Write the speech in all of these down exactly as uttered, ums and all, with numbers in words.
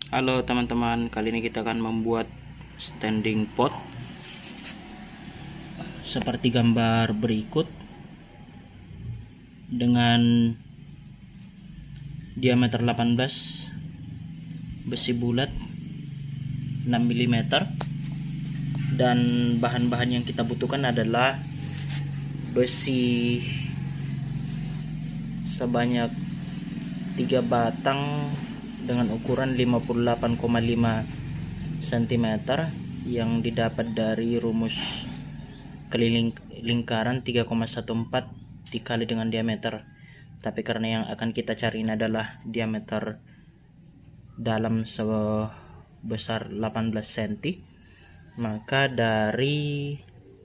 Halo teman-teman, kali ini kita akan membuat standing pot seperti gambar berikut dengan diameter delapan belas, besi bulat enam milimeter, dan bahan-bahan yang kita butuhkan adalah besi sebanyak tiga batang dengan ukuran lima puluh delapan koma lima sentimeter yang didapat dari rumus keliling lingkaran tiga koma empat belas dikali dengan diameter. Tapi karena yang akan kita cari ini adalah diameter dalam sebesar delapan belas sentimeter, maka dari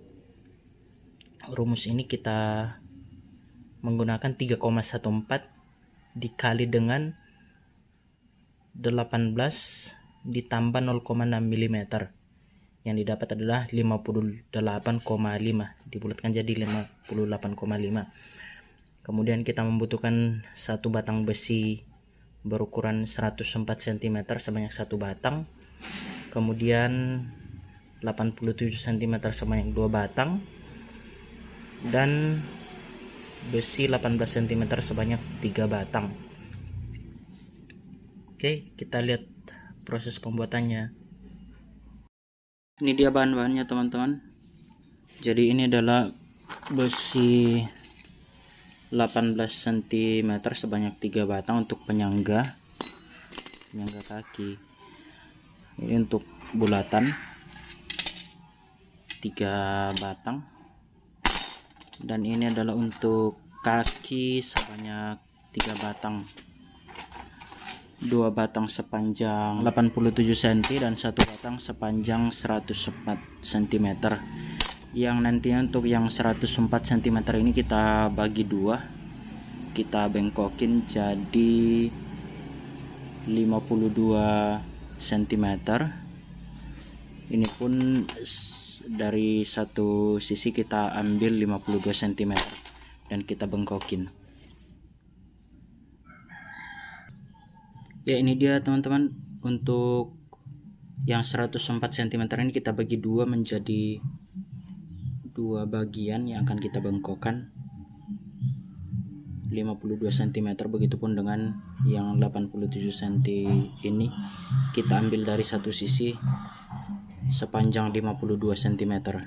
rumus ini kita menggunakan tiga koma empat belas dikali dengan delapan belas ditambah nol koma enam milimeter. Yang didapat adalah lima puluh delapan koma lima, dibulatkan jadi lima puluh delapan koma lima. Kemudian kita membutuhkan satu batang besi berukuran seratus empat sentimeter sebanyak satu batang. Kemudian delapan puluh tujuh sentimeter sebanyak dua batang, dan besi delapan belas sentimeter sebanyak tiga batang. Oke, kita lihat proses pembuatannya. Ini dia bahan-bahannya teman-teman. Jadi ini adalah besi delapan belas sentimeter sebanyak tiga batang untuk penyangga penyangga kaki. Ini untuk bulatan tiga batang, dan ini adalah untuk kaki sebanyak tiga batang, dua batang sepanjang delapan puluh tujuh sentimeter dan satu batang sepanjang seratus empat sentimeter. Yang nantinya untuk yang seratus empat sentimeter ini kita bagi dua, kita bengkokin jadi lima puluh dua sentimeter. Ini pun dari satu sisi kita ambil lima puluh dua sentimeter dan kita bengkokin. Ya, ini dia teman-teman, untuk yang seratus empat sentimeter ini kita bagi dua menjadi dua bagian yang akan kita bengkokkan lima puluh dua sentimeter. Begitupun dengan yang delapan puluh tujuh sentimeter ini kita ambil dari satu sisi sepanjang lima puluh dua sentimeter.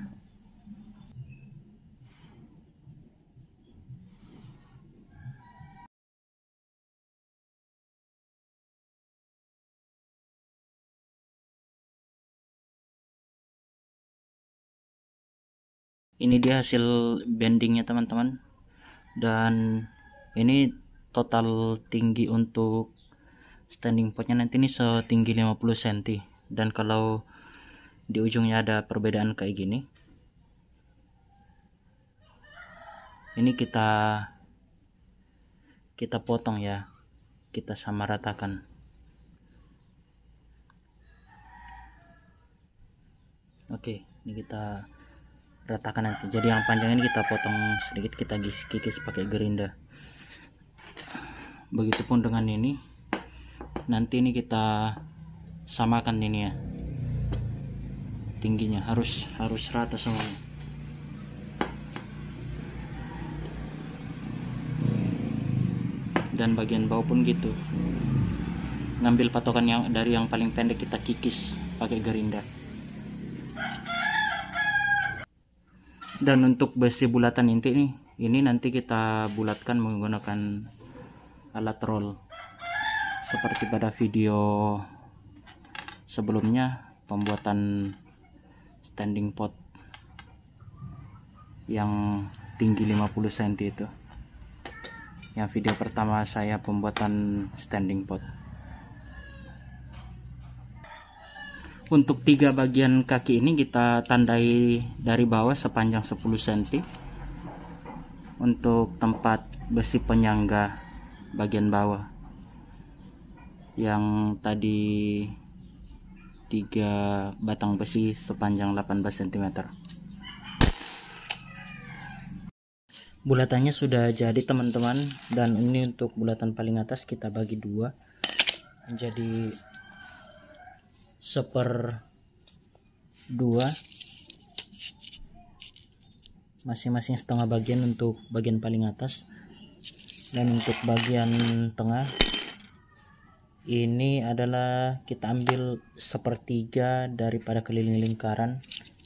Ini dia hasil bendingnya teman-teman, dan ini total tinggi untuk standing potnya nanti ini setinggi lima puluh sentimeter. Dan kalau di ujungnya ada perbedaan kayak gini, ini kita kita potong ya, kita samaratakan. Oke, ini kita ratakan nanti. Jadi yang panjang ini kita potong sedikit, kita kikis pakai gerinda. Begitupun dengan ini, nanti ini kita samakan ini ya, tingginya harus harus rata semuanya. Dan bagian bawah pun gitu, ngambil patokan yang dari yang paling pendek, kita kikis pakai gerinda. Dan untuk besi bulatan inti ini, ini nanti kita bulatkan menggunakan alat roll seperti pada video sebelumnya, pembuatan standing pot yang tinggi lima puluh sentimeter itu. Yang video pertama saya pembuatan standing pot. Untuk tiga bagian kaki ini kita tandai dari bawah sepanjang sepuluh sentimeter untuk tempat besi penyangga bagian bawah. Yang tadi tiga batang besi sepanjang delapan belas sentimeter. Bulatannya sudah jadi teman-teman, dan ini untuk bulatan paling atas kita bagi dua menjadi seper dua, masing-masing setengah bagian untuk bagian paling atas, dan untuk bagian tengah ini adalah kita ambil sepertiga daripada keliling lingkaran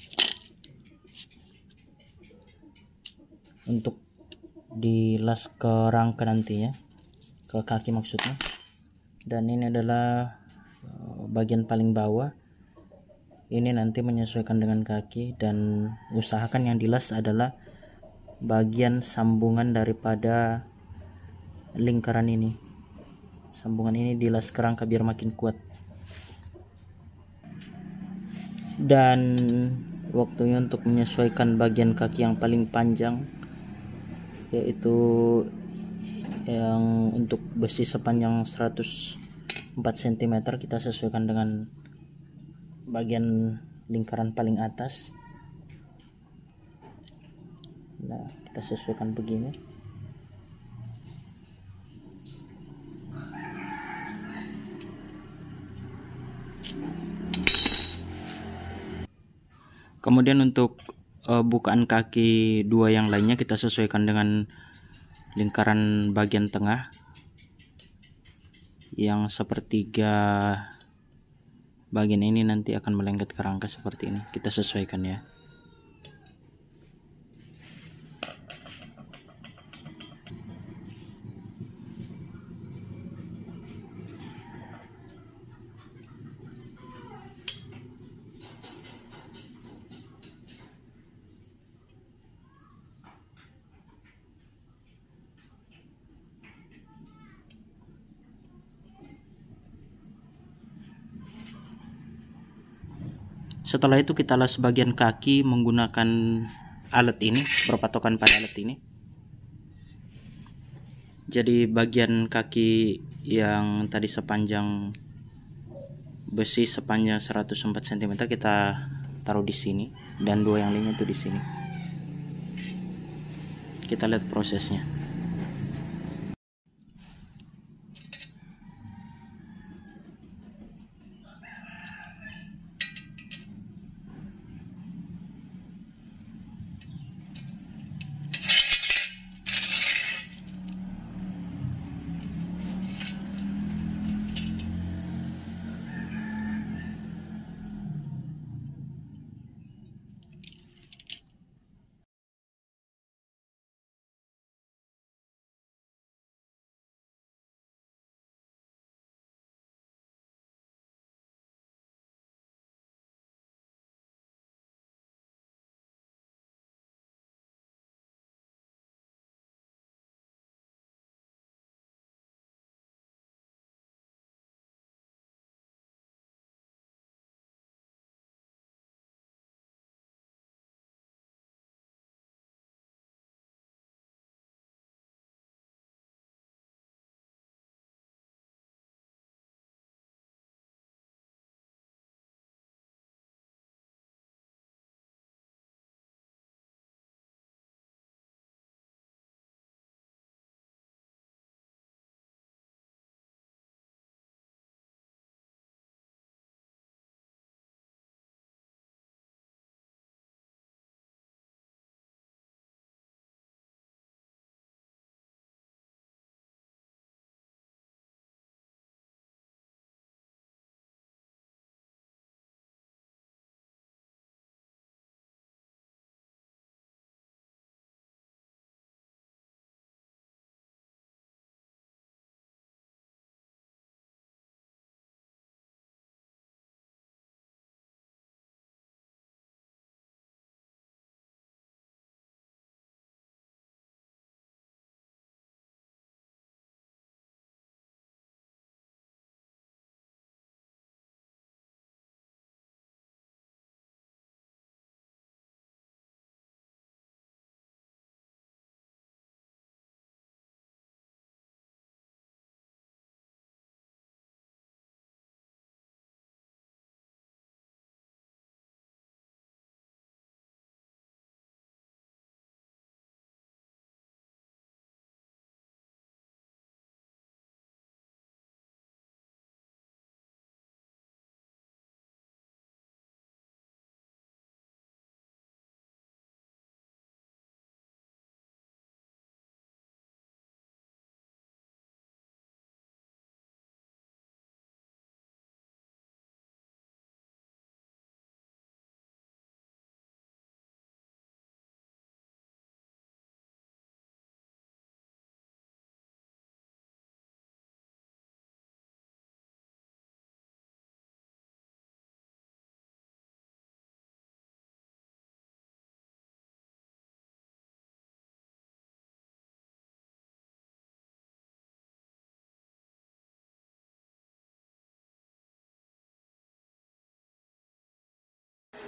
untuk dilas ke rangka nantinya, ke kaki maksudnya. Dan ini adalah bagian paling bawah, ini nanti menyesuaikan dengan kaki, dan usahakan yang dilas adalah bagian sambungan daripada lingkaran ini. Sambungan ini dilas ke rangka biar makin kuat. Dan waktunya untuk menyesuaikan bagian kaki yang paling panjang, yaitu yang untuk besi sepanjang seratus empat sentimeter, kita sesuaikan dengan bagian lingkaran paling atas. Nah, kita sesuaikan begini. Kemudian untuk uh, bukaan kaki dua yang lainnya kita sesuaikan dengan lingkaran bagian tengah yang sepertiga. Bagian ini nanti akan melengket ke rangka seperti ini, kita sesuaikan ya. Setelah itu kita las bagian kaki menggunakan alat ini, berpatokan pada alat ini. Jadi bagian kaki yang tadi sepanjang besi sepanjang seratus empat sentimeter kita taruh di sini, dan dua yang lainnya itu di sini. Kita lihat prosesnya.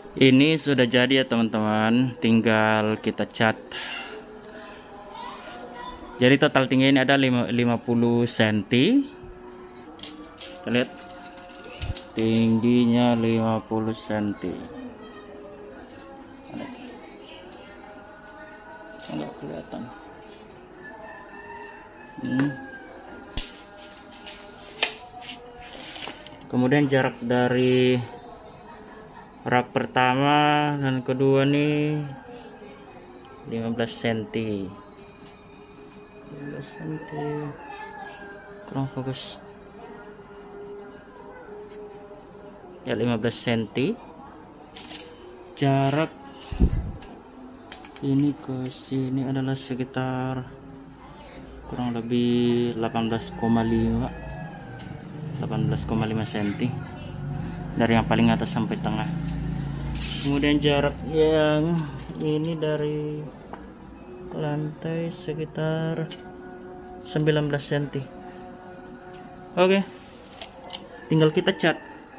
Ini sudah jadi ya teman-teman, tinggal kita cat. Jadi total tinggi ini ada lima puluh sentimeter. Kita lihat tingginya lima puluh sentimeter. Enggak kelihatan. Hmm. Kemudian jarak dari rak pertama dan kedua nih lima belas sentimeter. lima belas sentimeter. Kurang fokus. Ya lima belas sentimeter. Jarak ini ke sini adalah sekitar kurang lebih delapan belas koma lima sentimeter dari yang paling atas sampai tengah. Kemudian jarak yang ini dari lantai sekitar sembilan belas sentimeter. Oke, tinggal kita cat.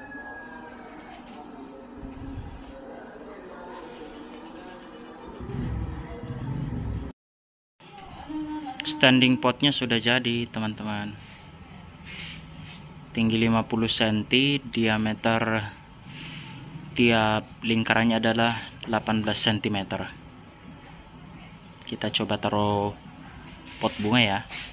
Standing potnya sudah jadi teman-teman, tinggi lima puluh sentimeter, diameter tiap lingkarannya adalah delapan belas sentimeter. Kita coba taruh pot bunga ya.